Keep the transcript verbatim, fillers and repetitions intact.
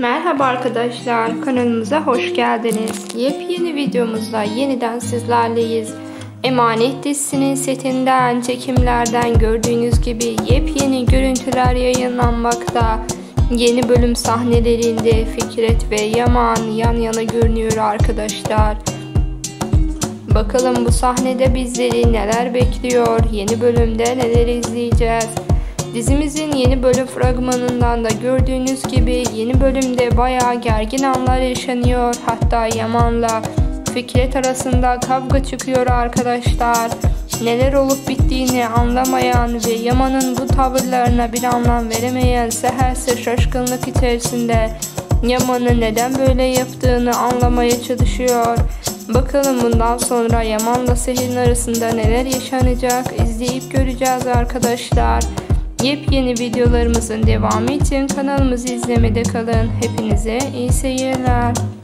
Merhaba arkadaşlar, kanalımıza hoş geldiniz. Yepyeni videomuzda yeniden sizlerleyiz. Emanet dizisinin setinden, çekimlerden gördüğünüz gibi yepyeni görüntüler yayınlanmakta. Yeni bölüm sahnelerinde Fikret ve Yaman yan yana görünüyor arkadaşlar. Bakalım bu sahnede bizleri neler bekliyor, yeni bölümde neler izleyeceğiz. Dizimizin yeni bölüm fragmanından da gördüğünüz gibi yeni bölümde bayağı gergin anlar yaşanıyor. Hatta Yaman'la Fikret arasında kavga çıkıyor arkadaşlar. Neler olup bittiğini anlamayan ve Yaman'ın bu tavırlarına bir anlam veremeyen Seher ise şaşkınlık içerisinde Yaman'ın neden böyle yaptığını anlamaya çalışıyor. Bakalım bundan sonra Yaman'la Seher'in arasında neler yaşanacak, izleyip göreceğiz arkadaşlar. Yepyeni videolarımızın devamı için kanalımızı izlemede kalın. Hepinize iyi seyirler.